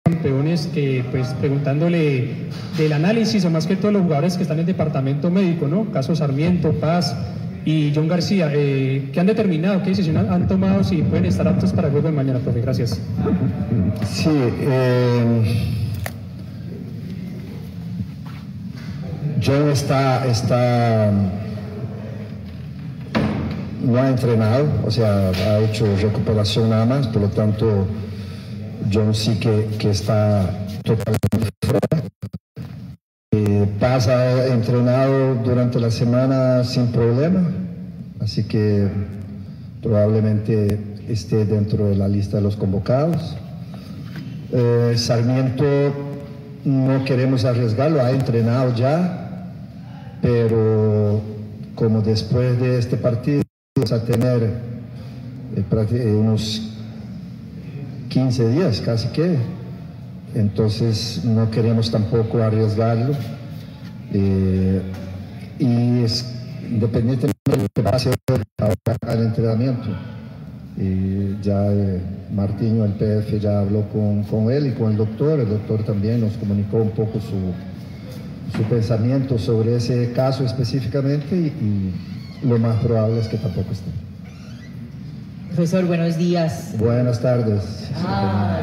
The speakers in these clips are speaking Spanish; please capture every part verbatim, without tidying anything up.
Campeones, que pues preguntándole del análisis o más que todos los jugadores que están en el departamento médico, ¿no? Caso Sarmiento, Paz y John García, eh, ¿qué han determinado? ¿Qué decisión han, han tomado? Si pueden estar aptos para el juego de mañana, profe. Gracias. Sí, eh, John está, está, no ha entrenado, o sea, ha hecho recuperación nada más, por lo tanto, John sí que, que está totalmente fuera. Eh, Paz ha entrenado durante la semana sin problema, así que probablemente esté dentro de la lista de los convocados. Eh, Sarmiento no queremos arriesgarlo, ha entrenado ya, pero como después de este partido vamos a tener eh, unos quince días casi que, entonces no queremos tampoco arriesgarlo, eh, y es, independientemente de lo que pase ahora al entrenamiento, y ya eh, Martiño, el P F, ya habló con, con él y con el doctor, el doctor también nos comunicó un poco su, su pensamiento sobre ese caso específicamente, y, y lo más probable es que tampoco esté. Profesor, buenos días. Buenas tardes. Ah,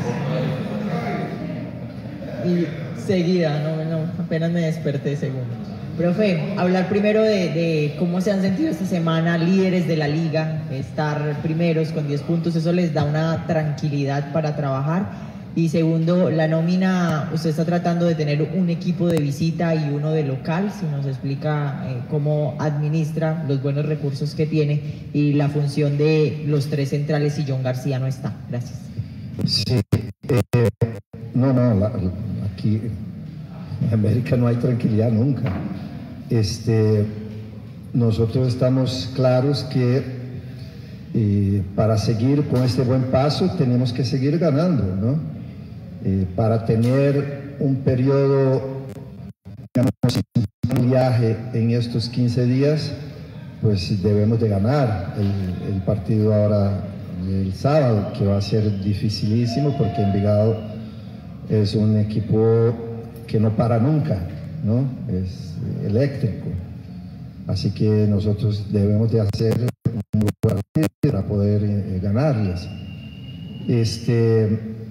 Dios. Y seguida, no, no, apenas me desperté, segundo. Profe, hablar primero de, de cómo se han sentido esta semana líderes de la liga, estar primeros con diez puntos, eso les da una tranquilidad para trabajar. Y segundo, la nómina, usted está tratando de tener un equipo de visita y uno de local, si nos explica eh, cómo administra los buenos recursos que tiene y la función de los tres centrales si John García no está. Gracias. Sí, eh, no, no, la, aquí en América no hay tranquilidad nunca. Este, nosotros estamos claros que eh, para seguir con este buen paso tenemos que seguir ganando, ¿no? Eh, para tener un periodo, digamos, un viaje en estos quince días, pues debemos de ganar el, el partido ahora el sábado, que va a ser dificilísimo porque Envigado es un equipo que no para nunca, ¿no? Es eléctrico, así que nosotros debemos de hacer un buen partido para poder eh, ganarles. Este,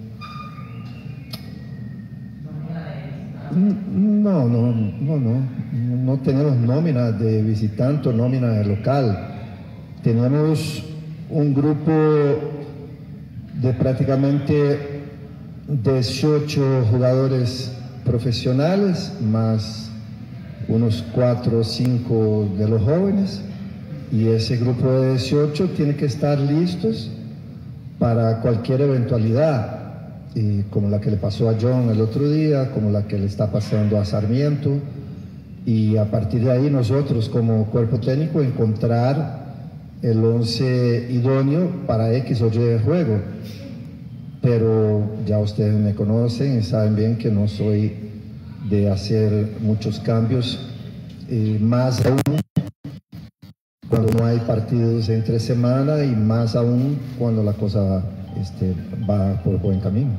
no, no, no, no, no tenemos nómina de visitante o nómina de local. Tenemos un grupo de prácticamente dieciocho jugadores profesionales, más unos cuatro o cinco de los jóvenes, y ese grupo de dieciocho tiene que estar listos para cualquier eventualidad, y como la que le pasó a John el otro día, como la que le está pasando a Sarmiento, y a partir de ahí nosotros como cuerpo técnico encontrar el once idóneo para X o Y de juego. Pero ya ustedes me conocen y saben bien que no soy de hacer muchos cambios, eh, más aún cuando no hay partidos entre semana, y más aún cuando la cosa este, va por buen camino.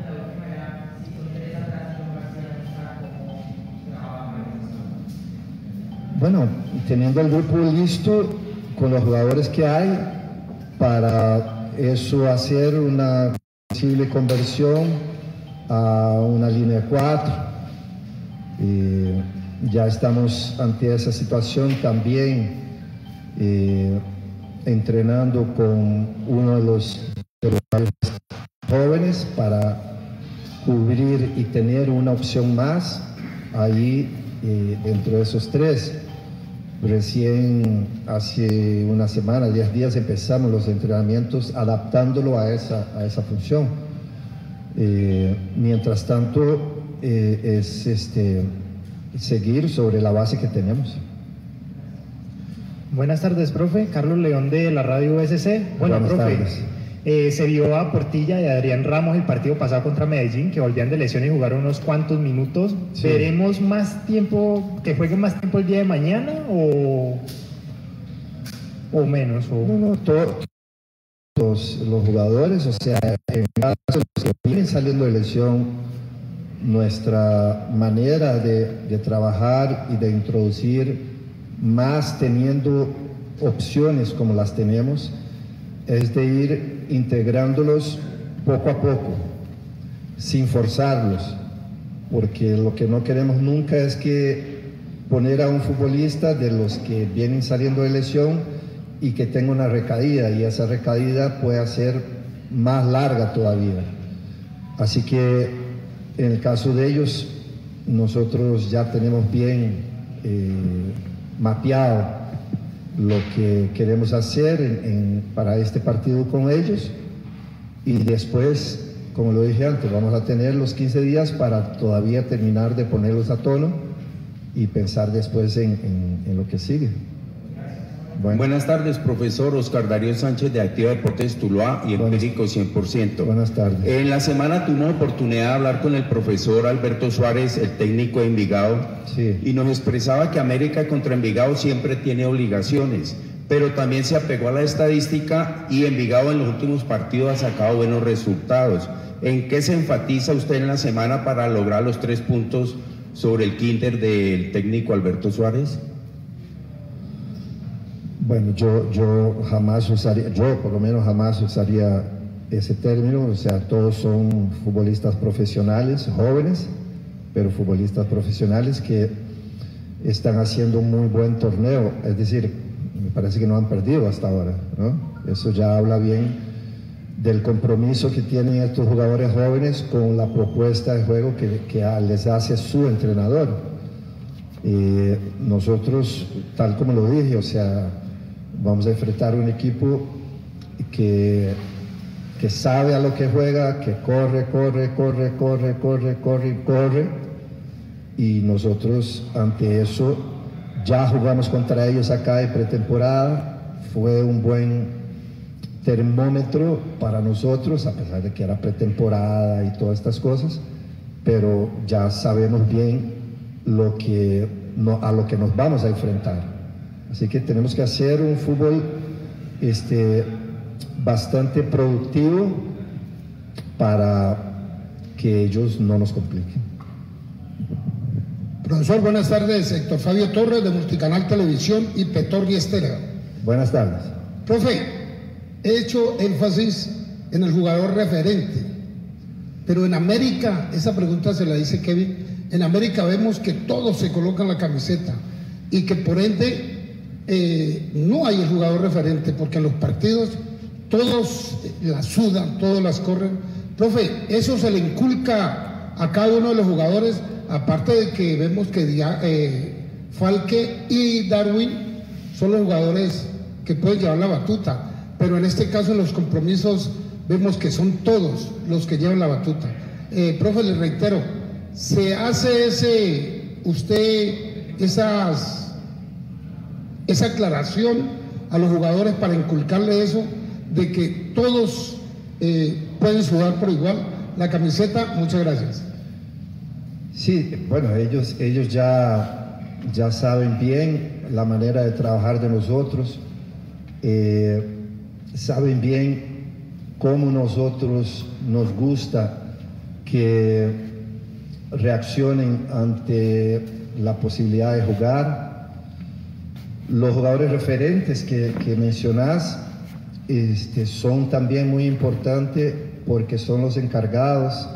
Bueno, teniendo el grupo listo con los jugadores que hay, para eso hacer una posible conversión a una línea cuatro. Eh, ya estamos ante esa situación también, eh, entrenando con uno de los, de los jóvenes para cubrir y tener una opción más ahí eh, dentro de esos tres. Recién hace una semana, diez días empezamos los entrenamientos adaptándolo a esa, a esa función. Eh, mientras tanto eh, es este, seguir sobre la base que tenemos. Buenas tardes, profe. Carlos León de la radio U S C. Bueno, Buenas profe, tardes. Eh, se vio a Portilla y a Adrián Ramos el partido pasado contra Medellín, que volvían de lesión y jugaron unos cuantos minutos. Sí. ¿Veremos más tiempo, que jueguen más tiempo el día de mañana o, o menos? O... No, no, todo, los, los jugadores, o sea, en caso de los que vienen saliendo de lesión, nuestra manera de, de trabajar y de introducir más teniendo opciones como las tenemos, es de ir integrándolos poco a poco, sin forzarlos, porque lo que no queremos nunca es que poner a un futbolista de los que vienen saliendo de lesión y que tenga una recaída, y esa recaída pueda ser más larga todavía. Así que en el caso de ellos, nosotros ya tenemos bien eh, mapeado lo que queremos hacer en, en, para este partido con ellos, y después, como lo dije antes, vamos a tener los quince días para todavía terminar de ponerlos a tono y pensar después en, en, en lo que sigue. Bueno. Buenas tardes, profesor Oscar Darío Sánchez de Activa Deportes Tuluá y Empírico cien por ciento. Buenas tardes. En la semana tuvimos oportunidad de hablar con el profesor Alberto Suárez, el técnico de Envigado, sí, y nos expresaba que América contra Envigado siempre tiene obligaciones, pero también se apegó a la estadística y Envigado en los últimos partidos ha sacado buenos resultados. ¿En qué se enfatiza usted en la semana para lograr los tres puntos sobre el Kinder del técnico Alberto Suárez? Bueno, yo, yo jamás usaría, yo por lo menos jamás usaría ese término, o sea, todos son futbolistas profesionales, jóvenes, pero futbolistas profesionales que están haciendo un muy buen torneo, es decir, me parece que no han perdido hasta ahora, ¿no? Eso ya habla bien del compromiso que tienen estos jugadores jóvenes con la propuesta de juego que, que les hace su entrenador. Eh, nosotros, tal como lo dije, o sea, vamos a enfrentar un equipo que, que sabe a lo que juega, que corre, corre, corre, corre, corre, corre, corre, y nosotros ante eso ya jugamos contra ellos acá en pretemporada, fue un buen termómetro para nosotros, a pesar de que era pretemporada y todas estas cosas, pero ya sabemos bien lo que, no, a lo que nos vamos a enfrentar. Así que tenemos que hacer un fútbol este, bastante productivo para que ellos no nos compliquen. Profesor, buenas tardes. Héctor Fabio Torres de Multicanal Televisión y Petorri Estéreo. Buenas tardes. Profe, he hecho énfasis en el jugador referente, pero en América, esa pregunta se la dice Kevin, en América vemos que todos se colocan la camiseta y que por ende eh, no hay el jugador referente, porque en los partidos todos la sudan, todos las corren. Profe, eso se le inculca a cada uno de los jugadores, aparte de que vemos que eh, Falque y Darwin son los jugadores que pueden llevar la batuta, pero en este caso en los compromisos vemos que son todos los que llevan la batuta. Eh, profe, le reitero, ¿se hace ese, usted, esas, esa aclaración a los jugadores para inculcarle eso, de que todos eh, pueden sudar por igual la camiseta? Muchas gracias. Sí, bueno, ellos, ellos ya, ya saben bien la manera de trabajar de nosotros, eh, saben bien cómo nosotros nos gusta que reaccionen ante la posibilidad de jugar. Los jugadores referentes que, que mencionás este, son también muy importantes porque son los encargados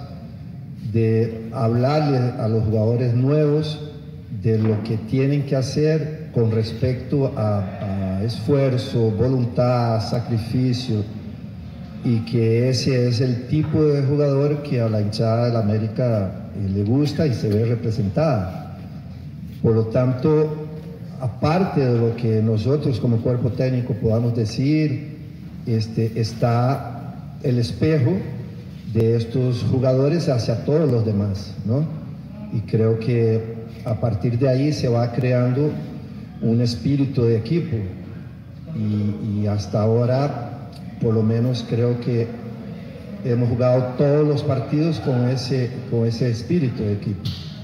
de hablarle a los jugadores nuevos de lo que tienen que hacer con respecto a, a esfuerzo, voluntad, sacrificio, y que ese es el tipo de jugador que a la hinchada de la América eh, le gusta y se ve representada. Por lo tanto, aparte de lo que nosotros como cuerpo técnico podamos decir, este, está el espejo de estos jugadores hacia todos los demás, ¿no? Y creo que a partir de ahí se va creando un espíritu de equipo, y, y hasta ahora, por lo menos, creo que hemos jugado todos los partidos con ese, con ese espíritu de equipo,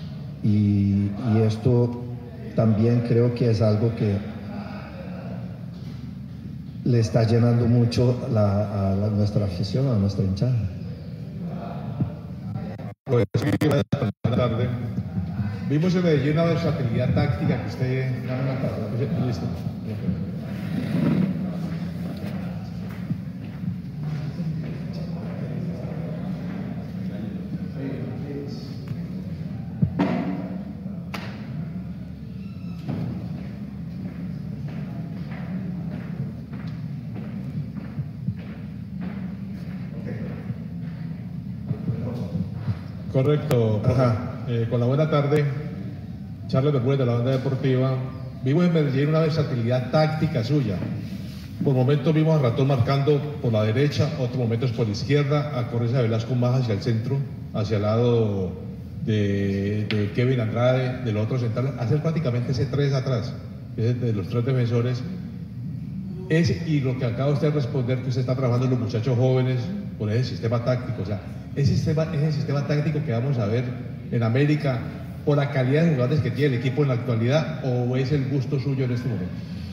y, y esto también creo que es algo que le está llenando mucho la, a la, nuestra afición, a nuestra hinchada. Buenas tardes. Vimos en Medellín una versatilidad táctica que usted... Listo. Correcto. Eh, con la buena tarde, Charles Bermúdez de la Banda Deportiva. Vimos en Medellín una versatilidad táctica suya. Por momentos vimos a Ratón marcando por la derecha, otros momentos por la izquierda, a Correa Velasco más hacia el centro, hacia el lado de, de Kevin Andrade, del otro central, hacer prácticamente ese tres atrás, de los tres defensores. Es, y lo que acaba usted de responder, que usted está trabajando en los muchachos jóvenes con ese sistema táctico, o sea, ese sistema, ese sistema táctico que vamos a ver en América, por la calidad de jugadores que tiene el equipo en la actualidad, o es el gusto suyo en este momento?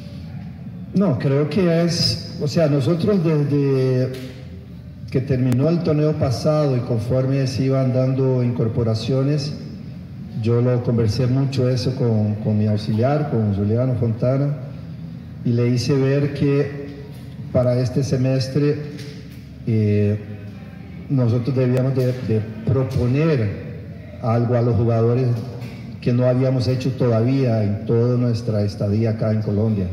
No, creo que es, o sea, nosotros desde que terminó el torneo pasado y conforme se iban dando incorporaciones, yo lo conversé mucho eso con, con mi auxiliar, con Juliano Fontana, y le hice ver que para este semestre eh, nosotros debíamos de, de proponer algo a los jugadores que no habíamos hecho todavía en toda nuestra estadía acá en Colombia.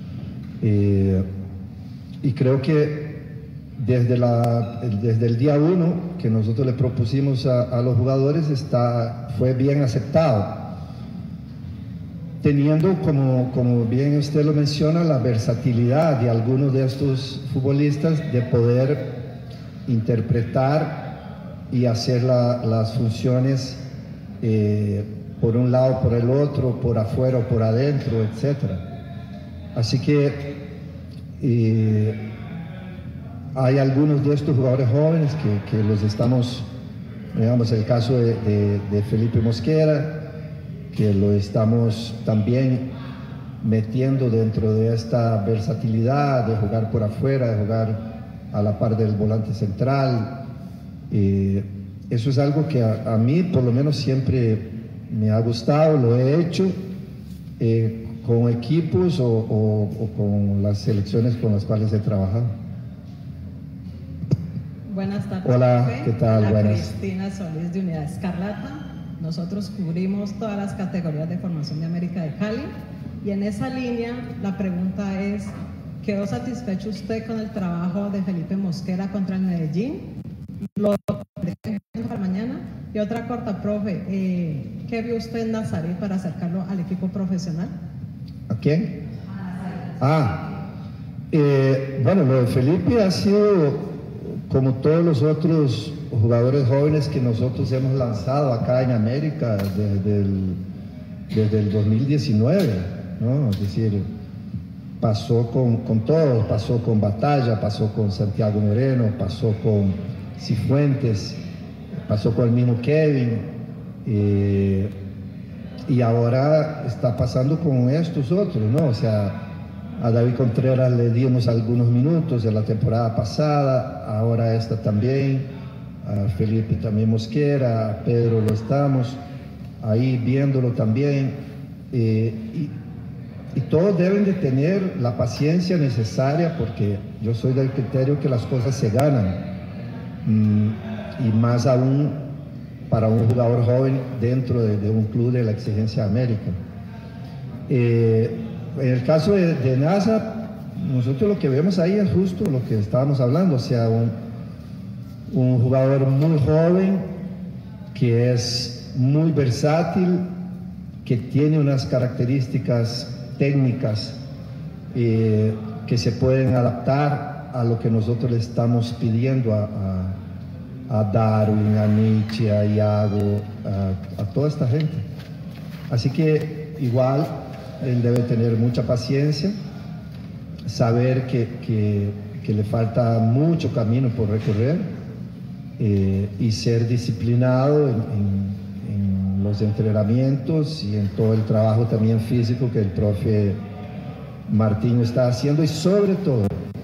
Eh, y creo que desde, la, desde el día uno que nosotros le propusimos a, a los jugadores está, fue bien aceptado, teniendo como, como bien usted lo menciona, la versatilidad de algunos de estos futbolistas de poder interpretar y hacer la, las funciones eh, por un lado, por el otro, por afuera o por adentro, etcétera. Así que eh, hay algunos de estos jugadores jóvenes que, que los estamos, digamos, el caso de, de, de Felipe Mosquera, que lo estamos también metiendo dentro de esta versatilidad de jugar por afuera, de jugar a la par del volante central. Eh, eso es algo que a, a mí por lo menos siempre me ha gustado, lo he hecho eh, con equipos o, o, o con las selecciones con las cuales he trabajado. Buenas tardes. Hola, profe. ¿qué tal? Hola, Buenas. Cristina Solís de Unidad Escarlata. Nosotros cubrimos todas las categorías de formación de América de Cali y en esa línea la pregunta es, ¿quedó satisfecho usted con el trabajo de Felipe Mosquera contra el Medellín? ¿Lo para mañana? Y otra corta, profe, eh, ¿qué vio usted en Nazaret para acercarlo al equipo profesional? ¿A quién? Ah, eh, bueno, lo de Felipe ha sido como todos los otros jugadores jóvenes que nosotros hemos lanzado acá en América desde el, desde el dos mil diecinueve, ¿no? Es decir, pasó con, con todos, pasó con Batalla, pasó con Santiago Moreno, pasó con Cifuentes, pasó con el mismo Kevin, eh, y ahora está pasando con estos otros, ¿no? O sea, a David Contreras le dimos algunos minutos en la temporada pasada, ahora esta también, a Felipe también Mosquera, a Pedro lo estamos ahí viéndolo también, eh, y, y todos deben de tener la paciencia necesaria, porque yo soy del criterio que las cosas se ganan, mm, y más aún para un jugador joven dentro de, de un club de la exigencia de América. Eh, en el caso de, de Nasa, nosotros lo que vemos ahí es justo lo que estábamos hablando, o sea, un, un jugador muy joven, que es muy versátil, que tiene unas características técnicas eh, que se pueden adaptar a lo que nosotros le estamos pidiendo a, a, a Darwin, a Nietzsche, a Iago, a, a toda esta gente. Así que igual él debe tener mucha paciencia, saber que, que, que le falta mucho camino por recorrer, eh, y ser disciplinado en, en, en los entrenamientos y en todo el trabajo también físico que el profe Martín está haciendo, y sobre todo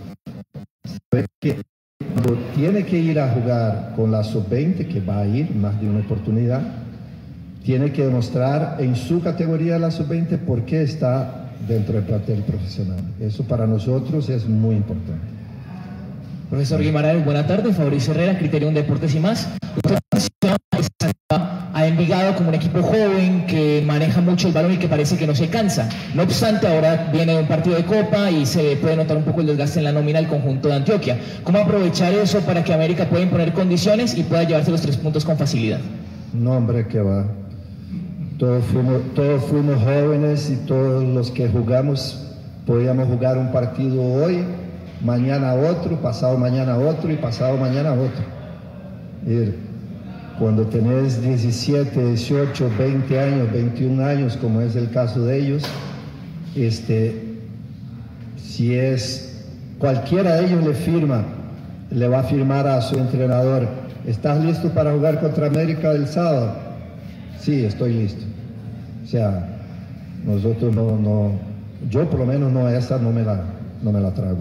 que cuando tiene que ir a jugar con la sub veinte, que va a ir más de una oportunidad, tiene que demostrar en su categoría la sub veinte por qué está dentro del plantel profesional. Eso para nosotros es muy importante. Profesor Guimaraes, buena tarde. Fabricio Herrera, Criterium Deportes y más. Usted menciona a Envigado como un equipo joven que maneja mucho el balón y que parece que no se cansa. No obstante, ahora viene de un partido de Copa y se puede notar un poco el desgaste en la nómina del conjunto de Antioquia. ¿Cómo aprovechar eso para que América pueda imponer condiciones y pueda llevarse los tres puntos con facilidad? No, hombre, que va. Todos fuimos, todos fuimos jóvenes y todos los que jugamos podíamos jugar un partido hoy, mañana otro, pasado mañana otro y pasado mañana otro. Y cuando tenés diecisiete, dieciocho, veinte años, veintiún años, como es el caso de ellos, este, si es cualquiera de ellos le firma, le va a firmar a su entrenador: ¿estás listo para jugar contra América el sábado? Sí, estoy listo. O sea, nosotros no, no, yo por lo menos no, esa no me la, no me la trago.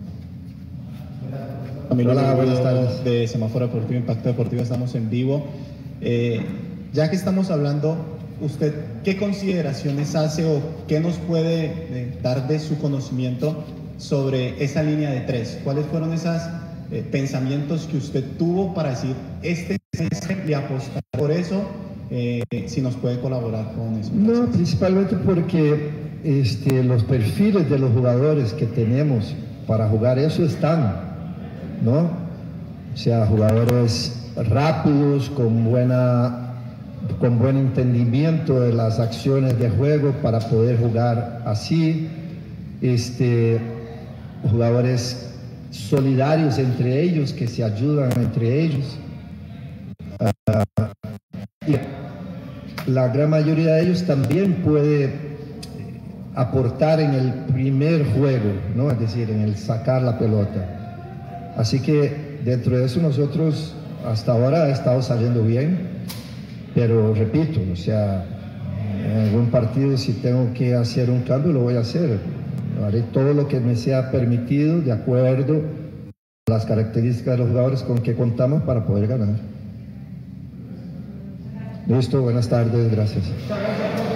Hola, buenas tardes. De Semáforo Deportivo, Impacto Deportivo, estamos en vivo. Eh, ya que estamos hablando, ¿usted qué consideraciones hace o qué nos puede eh, dar de su conocimiento sobre esa línea de tres? ¿Cuáles fueron esos eh, pensamientos que usted tuvo para decir, este semestre le apostar por eso? Eh, si nos puede colaborar con eso. No, principalmente porque este, los perfiles de los jugadores que tenemos para jugar eso están, ¿no? O sea, jugadores rápidos, con buena, con buen entendimiento de las acciones de juego para poder jugar así, este, jugadores solidarios entre ellos, que se ayudan entre ellos. Uh, y la gran mayoría de ellos también puede aportar en el primer juego, ¿no? Es decir, en el sacar la pelota. Así que dentro de eso nosotros hasta ahora ha estado saliendo bien, pero repito, o sea, en algún partido si tengo que hacer un cambio lo voy a hacer. Haré todo lo que me sea permitido de acuerdo a las características de los jugadores con que contamos para poder ganar. Listo, buenas tardes, gracias.